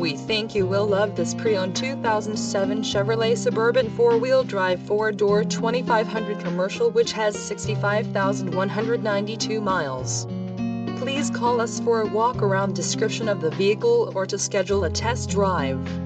We think you will love this pre-owned 2007 Chevrolet Suburban 4-wheel drive 4-door 2500 commercial, which has 65,192 miles. Please call us for a walk-around description of the vehicle or to schedule a test drive.